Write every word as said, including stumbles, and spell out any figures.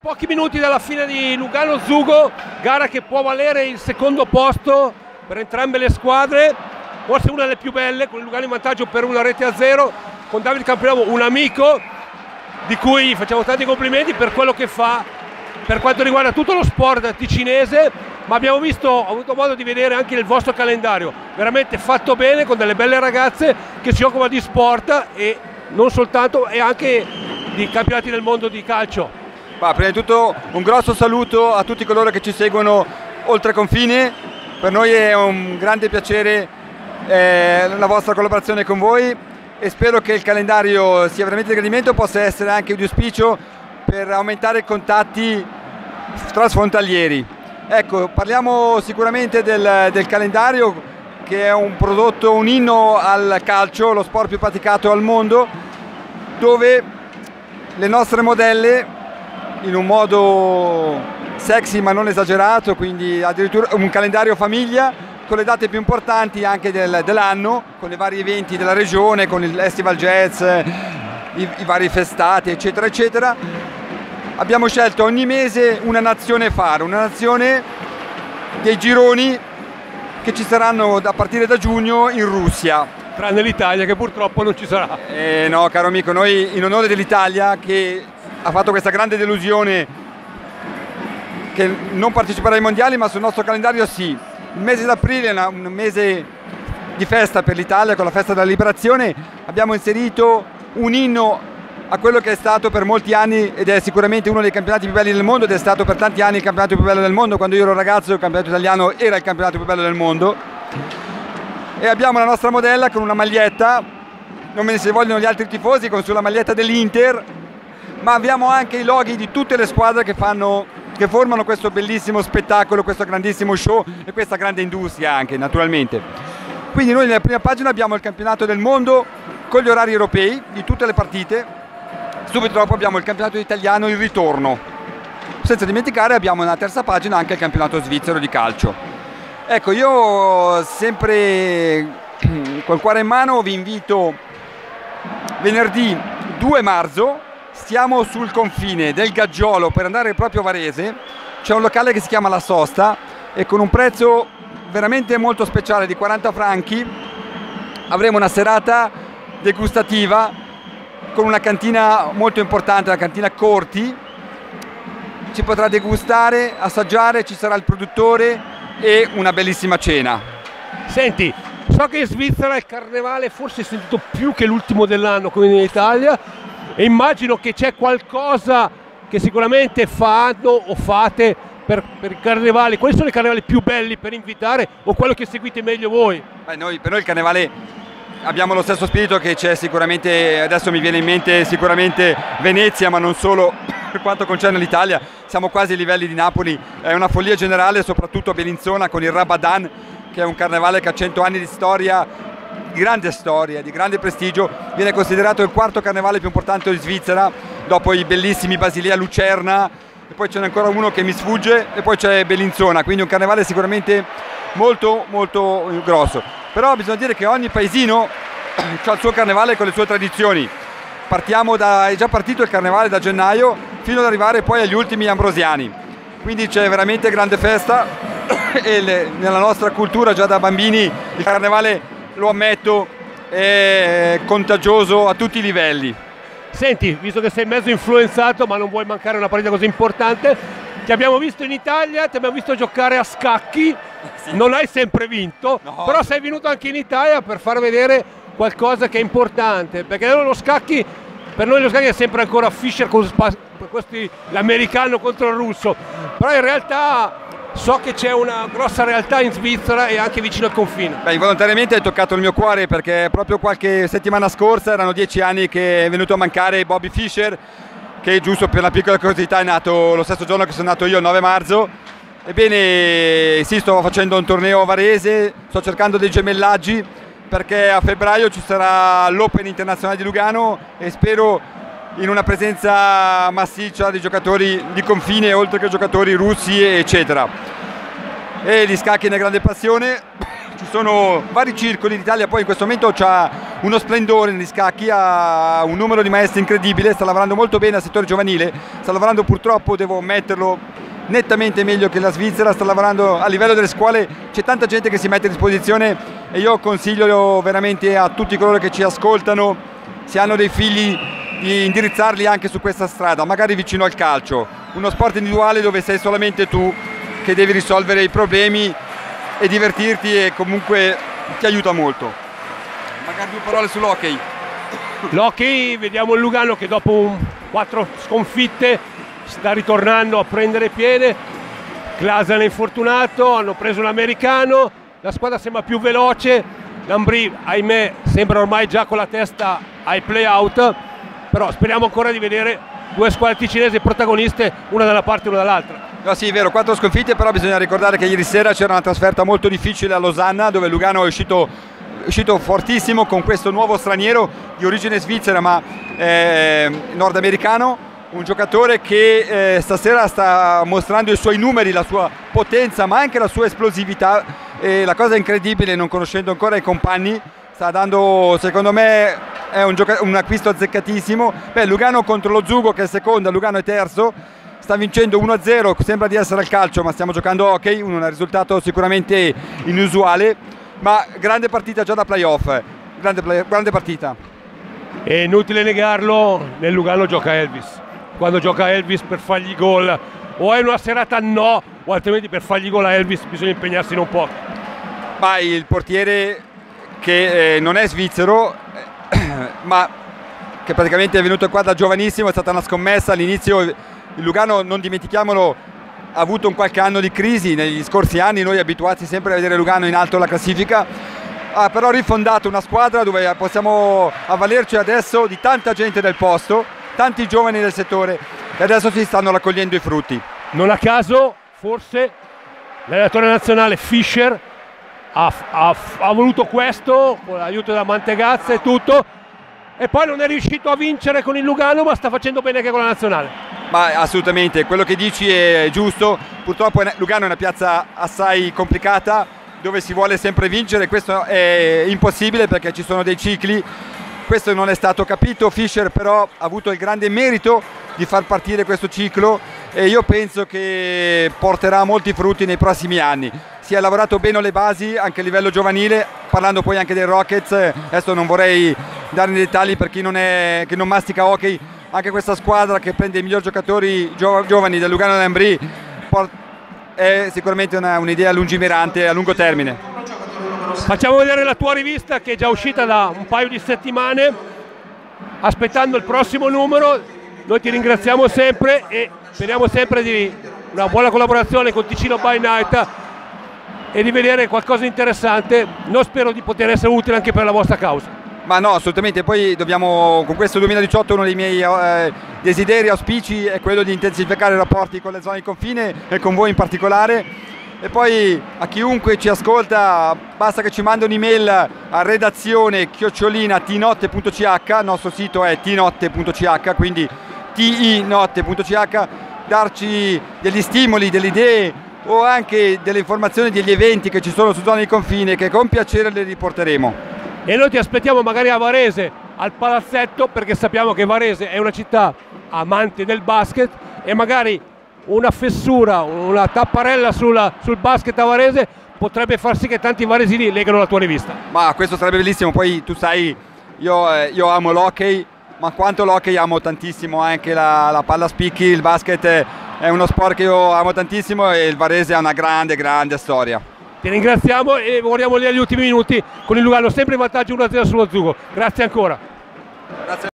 pochi minuti dalla fine di Lugano-Zugo, gara che può valere il secondo posto per entrambe le squadre, forse una delle più belle, con il Lugano in vantaggio per una rete a zero, con Davide Campionovo, un amico di cui facciamo tanti complimenti per quello che fa per quanto riguarda tutto lo sport ticinese, ma abbiamo visto, ho avuto modo di vedere anche il vostro calendario, veramente fatto bene, con delle belle ragazze che si occupano di sport e non soltanto, e anche di campionati del mondo di calcio. Ma prima di tutto un grosso saluto a tutti coloro che ci seguono oltre confine, per noi è un grande piacere eh, la vostra collaborazione con voi e spero che il calendario sia veramente di gradimento, possa essere anche di auspicio per aumentare i contatti transfrontalieri. Ecco, parliamo sicuramente del, del calendario, che è un prodotto, un inno al calcio, lo sport più praticato al mondo, dove le nostre modelle, in un modo sexy ma non esagerato, quindi addirittura un calendario famiglia, con le date più importanti anche del, dell'anno, con i vari eventi della regione, con il Festival Jazz, i, i vari festati, eccetera, eccetera. Abbiamo scelto ogni mese una nazione fare, una nazione dei gironi che ci saranno a partire da giugno in Russia. Tranne l'Italia, che purtroppo non ci sarà. Eh no, caro amico, noi in onore dell'Italia, che ha fatto questa grande delusione che non parteciperà ai mondiali, ma sul nostro calendario sì. Il mese d'aprile è un mese di festa per l'Italia, con la festa della liberazione. Abbiamo inserito un inno a quello che è stato per molti anni, ed è sicuramente uno dei campionati più belli del mondo, ed è stato per tanti anni il campionato più bello del mondo. Quando io ero ragazzo il campionato italiano era il campionato più bello del mondo. E abbiamo la nostra modella con una maglietta, non me ne si vogliono gli altri tifosi, con sulla maglietta dell'Inter, ma abbiamo anche i loghi di tutte le squadre che fanno, che formano questo bellissimo spettacolo, questo grandissimo show e questa grande industria anche, naturalmente. Quindi noi nella prima pagina abbiamo il campionato del mondo con gli orari europei di tutte le partite. Subito dopo abbiamo il campionato italiano, il ritorno. Senza dimenticare abbiamo nella terza pagina anche il campionato svizzero di calcio. Ecco, io sempre col cuore in mano vi invito venerdì due marzo, stiamo sul confine del Gaggiolo per andare proprio a Varese, c'è un locale che si chiama La Sosta e con un prezzo veramente molto speciale di quaranta franchi avremo una serata degustativa con una cantina molto importante, la cantina Corti. Ci potrà degustare, assaggiare, ci sarà il produttore e una bellissima cena. Senti, so che in Svizzera il carnevale forse è sentito più che l'ultimo dell'anno come in Italia, e immagino che c'è qualcosa che sicuramente fanno o fate per, per i carnevali. Quali sono i carnevali più belli per invitare, o quello che seguite meglio voi? Beh, noi, per noi il carnevale abbiamo lo stesso spirito che c'è sicuramente, adesso mi viene in mente sicuramente Venezia, ma non solo. Per quanto concerne l'Italia siamo quasi ai livelli di Napoli, è una follia generale, soprattutto a Bellinzona con il Rabadan, che è un carnevale che ha cento anni di storia, di grande storia, di grande prestigio, viene considerato il quarto carnevale più importante di Svizzera, dopo i bellissimi Basilea, Lucerna, e poi ce n'è ancora uno che mi sfugge, e poi c'è Bellinzona, quindi un carnevale sicuramente molto molto grosso. Però bisogna dire che ogni paesino ha il suo carnevale con le sue tradizioni. Partiamo da, è già partito il carnevale da gennaio fino ad arrivare poi agli ultimi ambrosiani, quindi c'è veramente grande festa e le, nella nostra cultura già da bambini il carnevale, lo ammetto, è contagioso a tutti i livelli. Senti, visto che sei mezzo influenzato ma non vuoi mancare una partita così importante, ti abbiamo visto in Italia, ti abbiamo visto giocare a scacchi, sì. Non hai sempre vinto, no. Però sei venuto anche in Italia per far vedere qualcosa che è importante, perché lo scacchi, per noi lo scacchi è sempre ancora Fischer con questi, l'americano contro il russo, però in realtà so che c'è una grossa realtà in Svizzera e anche vicino al confine. Beh, involontariamente hai toccato il mio cuore, perché proprio qualche settimana scorsa erano dieci anni che è venuto a mancare Bobby Fischer, che giusto per la piccola curiosità è nato lo stesso giorno che sono nato io, il nove marzo. Ebbene sì, sto facendo un torneo a Varese, sto cercando dei gemellaggi perché a febbraio ci sarà l'Open internazionale di Lugano e spero in una presenza massiccia di giocatori di confine oltre che giocatori russi eccetera. E gli scacchi è una grande passione, ci sono vari circoli d'Italia, poi in questo momento c'ha uno splendore negli scacchi, ha un numero di maestri incredibile, sta lavorando molto bene al settore giovanile, sta lavorando, purtroppo devo ammetterlo, nettamente meglio che la Svizzera, sta lavorando a livello delle scuole, c'è tanta gente che si mette a disposizione e io consiglio veramente a tutti coloro che ci ascoltano, se hanno dei figli, di indirizzarli anche su questa strada, magari vicino al calcio, uno sport individuale dove sei solamente tu che devi risolvere i problemi e divertirti, e comunque ti aiuta molto. Magari due parole sull'hockey. L'hockey, vediamo il Lugano che dopo un, quattro sconfitte sta ritornando a prendere piede. Klasen è infortunato, hanno preso l'americano, la squadra sembra più veloce, Lambri ahimè sembra ormai già con la testa ai play-out, però speriamo ancora di vedere due squadre ticinesi protagoniste, una da una parte e una dall'altra. No, sì, è vero, quattro sconfitte, però bisogna ricordare che ieri sera c'era una trasferta molto difficile a Losanna, dove Lugano è uscito, è uscito fortissimo con questo nuovo straniero di origine svizzera ma eh, nordamericano, un giocatore che eh, stasera sta mostrando i suoi numeri, la sua potenza ma anche la sua esplosività, e la cosa incredibile, non conoscendo ancora i compagni, sta dando, secondo me è un, un acquisto azzeccatissimo. Beh, Lugano contro lo Zugo che è seconda, Lugano è terzo, sta vincendo uno a zero, sembra di essere al calcio ma stiamo giocando hockey, un risultato sicuramente inusuale, ma grande partita già da playoff, grande, play, grande partita. È inutile negarlo, nel Lugano gioca Elvis, quando gioca Elvis per fargli gol o è una serata no, o altrimenti per fargli gol a Elvis bisogna impegnarsi un po'. Ma il portiere che eh, non è svizzero eh, ma che praticamente è venuto qua da giovanissimo, è stata una scommessa all'inizio. Il Lugano, non dimentichiamolo, ha avuto un qualche anno di crisi negli scorsi anni, noi abituati sempre a vedere Lugano in alto alla classifica, ha però rifondato una squadra dove possiamo avvalerci adesso di tanta gente del posto, tanti giovani del settore, e adesso si stanno raccogliendo i frutti. Non a caso forse l'allenatore nazionale Fischer ha, ha, ha voluto questo con l'aiuto della Mantegazza e tutto, e poi non è riuscito a vincere con il Lugano ma sta facendo bene anche con la nazionale. Ma assolutamente, quello che dici è giusto, purtroppo Lugano è una piazza assai complicata dove si vuole sempre vincere, questo è impossibile perché ci sono dei cicli, questo non è stato capito. Fischer però ha avuto il grande merito di far partire questo ciclo e io penso che porterà molti frutti nei prossimi anni. Si è lavorato bene alle basi anche a livello giovanile, parlando poi anche dei Rockets, adesso non vorrei dare nei dettagli per chi non, è, che non mastica hockey, anche questa squadra che prende i migliori giocatori gio giovani del Lugano Lambri è sicuramente un'idea lungimirante a lungo termine. Facciamo vedere la tua rivista che è già uscita da un paio di settimane, aspettando il prossimo numero. Noi ti ringraziamo sempre e speriamo sempre di una buona collaborazione con Ticino by Night e di vedere qualcosa di interessante. Non spero di poter essere utile anche per la vostra causa. Ma no, assolutamente, poi dobbiamo, con questo duemiladiciotto uno dei miei eh, desideri, auspici è quello di intensificare i rapporti con le zone di confine e con voi in particolare, e poi a chiunque ci ascolta basta che ci mandi un'email a redazione chiocciolina tinotte punto c h, il nostro sito è tinotte punto c h, quindi tinotte punto c h, darci degli stimoli, delle idee o anche delle informazioni degli eventi che ci sono su zone di confine che con piacere le riporteremo. E noi ti aspettiamo magari a Varese, al palazzetto, perché sappiamo che Varese è una città amante del basket e magari una fessura, una tapparella sulla, sul basket a Varese potrebbe far sì che tanti varesini legano la tua rivista. Ma questo sarebbe bellissimo, poi tu sai, io, eh, io amo l'hockey, ma quanto l'hockey amo tantissimo anche la, la palla spicchi, il basket è uno sport che io amo tantissimo e il Varese ha una grande, grande storia. Ti ringraziamo e vogliamo lì agli ultimi minuti con il Lugano sempre in vantaggio uno a zero sullo Zugo. Grazie ancora. Grazie.